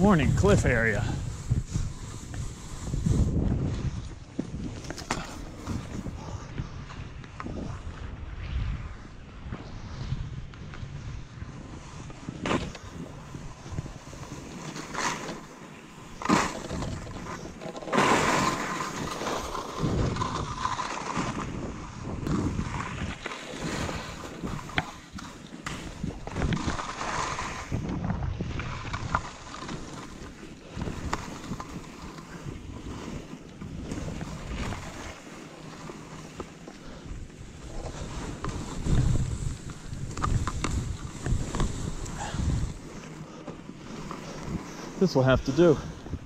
Warning, cliff area. This will have to do.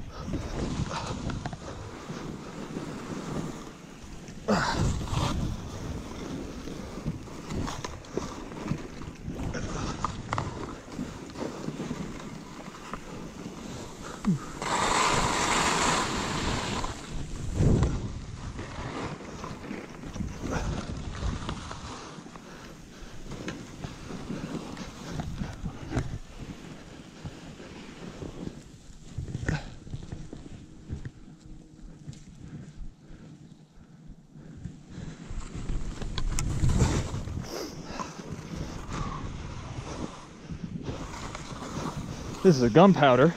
This is a gunpowder.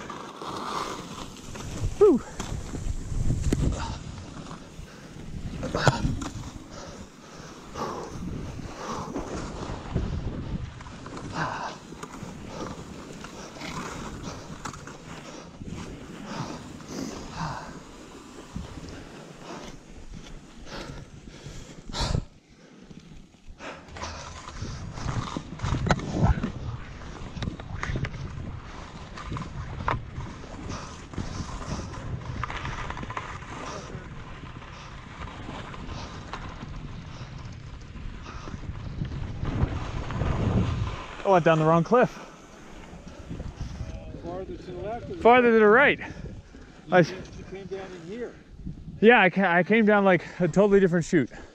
Whew. I went down the wrong cliff. Farther to the left? Farther to the right. You came down in here. Yeah, I came down like a totally different chute.